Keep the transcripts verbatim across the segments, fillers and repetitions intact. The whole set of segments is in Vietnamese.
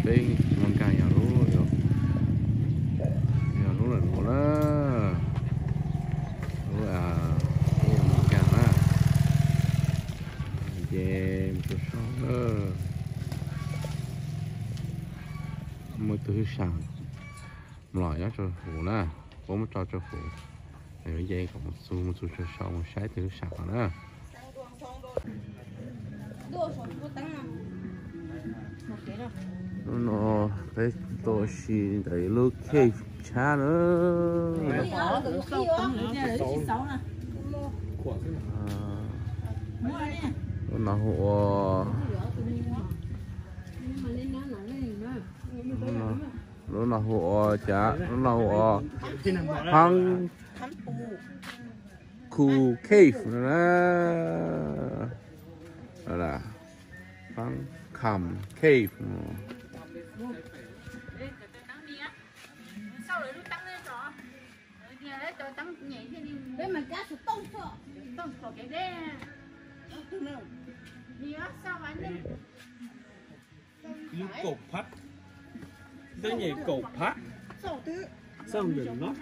bên mong càng nhà lúa rồi nhà lúa là lúa đó lúa à cái mong càng á về một số nữa một thứ sẵn loại đó cho phụ nè có một trò cho phụ thì bây giờ có một số một số cho sau một trái thứ sẵn nữa nó cái tôi xin thấy lúc khi cha nữa nó hộ nó là hộ cha nó là hộ hang khu cave nữa đó là hang kham cave đấy mà cá sấu tông sợ tông sợ cái đấy đi á sao anh đi lúc cột phát cái gì cột phát sao thứ sao dừng nó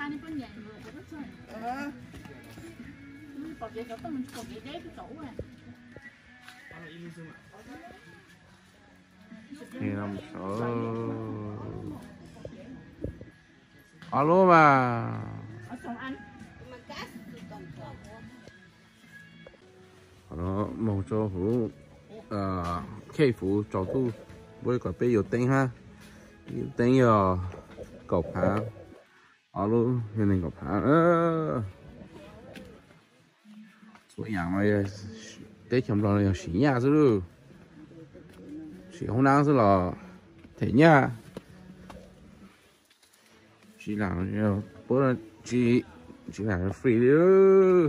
ờ cột cái chỗ tông cột cái đấy cái chỗ này thì làm sao alo mà ở sông anh nó một chỗ phủ à khe phủ chỗ tu với cả bây giờ tên ha tên giờ cột hạ alo hiện nay cột hạ ơ số nhà này để chồng lo là xí nhà chứ xí không năng chứ là thế nha chỉ là bữa nay chỉ chỉ là free nữa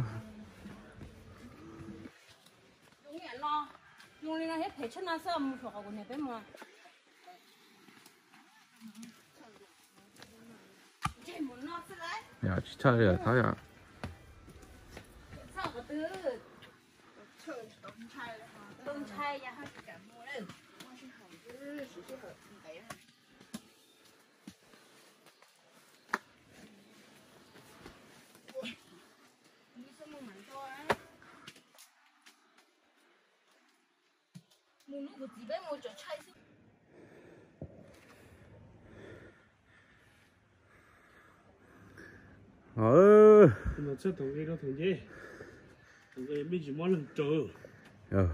用力那些陪衬那是没说好过那边嘛。这门拿起来。 呀，去查呀，他呀。 差不多。东拆了哈。东拆呀，还是干么嘞？我是好子，是是好，对呀。你什么门道啊？ một lúc gì bé một chỗ chạy xuống. Ờ. Mà sao thằng kia đâu thằng gì? Thằng kia biết gì món lần chờ. Ờ.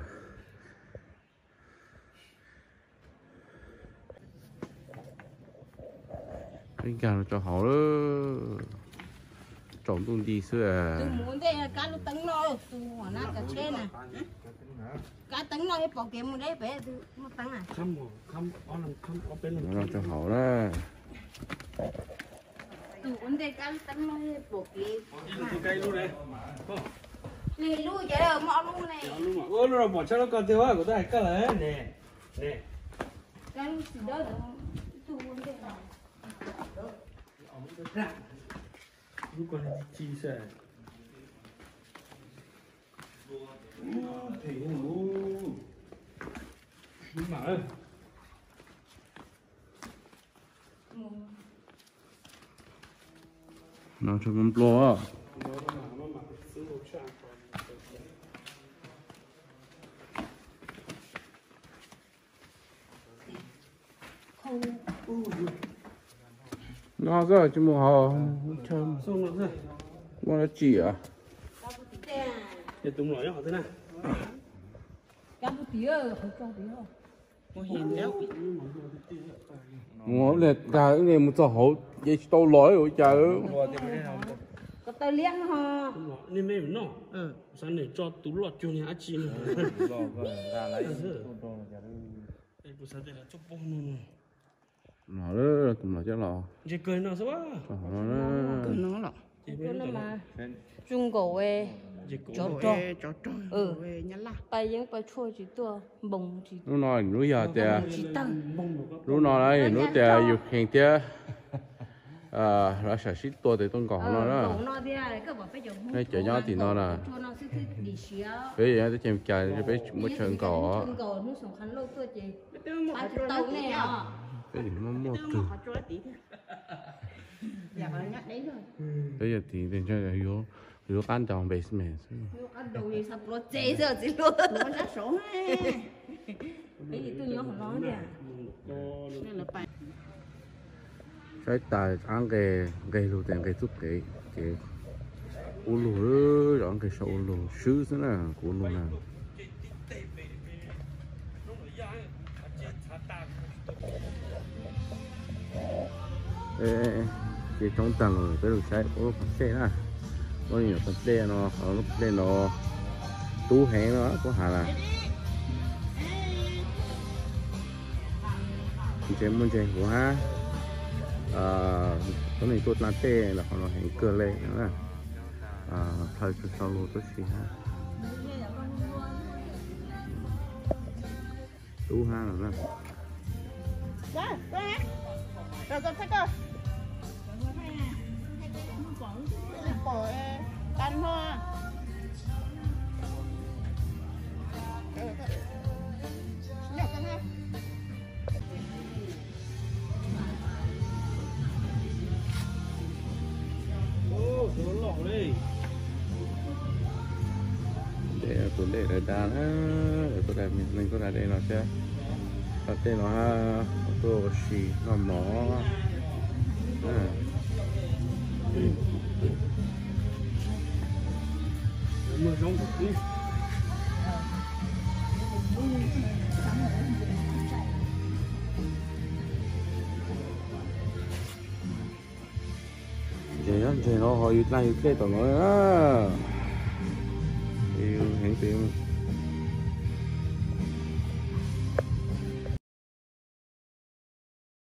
Anh càng cho họ đó. Trộn tuôn đi xưa. Tôi muốn đây cá nó tấn nó, tôi muốn nó cá chê nè. Cá tấn nó hết bỏ kiếm một đấy bé tôi nó tấn à. Không mà không có làm không có bên làm. Nó cho họ đó. Tôi muốn đây cá tấn nó hết bỏ kiếm. Tôi cây luôn này. Này lui cái đâu mọ luôn này. Ôi nó bỏ cho nó còn tiêu á của tôi cái này nè. Nè. Cái gì đó tôi muốn đây. Lúc còn chi sẽ thì ngu nhưng mà ơi nó cho con plo á nó cơ chứ mà họ chăm xong rồi thôi qua nó chỉ à để tung lại họ thế nào cá bút tía phải cho tía không có hiền đéo ngó liệt cả cái này một số hậu vậy tôi lỗi rồi trời có tay liếng ha nên em nó ừ sáng này cho tú lọt cho nhà chị nữa ra lấy đây bữa sáng đây là chụp bông luôn nó đó cũng là chắc là chị cười nó sao á nó đó cười nó lọ cười nó mà trung cổ ấy cho cho cho cho ừ bay những bay chua chỉ tua bông chỉ nó nói nó giờ thì chỉ tăng nó nói đấy nó thì dục hiện chứ à nó sẽ xít tua thì tôi còn nó đó đây chở nhau thì nó là bây giờ tôi chém chài cho bé mua chân cỏ bây giờ nó mua từ bây giờ thì để cho là yếu yếu ăn trong basement cái tài ăn cái cái lúa tiền cái chút cái cái u lúa rồi cái sầu lúa sứ thế nào của lúa nào ê cái trong tầng rồi cái lúa trái có phần xe đó có nhiều phần xe nó nó lúc xe nó tú hẹn nó có hà là chơi muốn chơi của ha cái này tốt là tê là còn nó hình cơ lệ nữa à thời từ sau luôn tốt xí ha tú ha là nè rồi con thấy cơ bỏ ăn thôi để tôi để đây ta để tôi làm mình có là đây nó sẽ có tên nó ha tôi xì nó mỏ mưa rong một tí vậy đó thì nó hồi nay cái tụi nó á yêu hiện tiền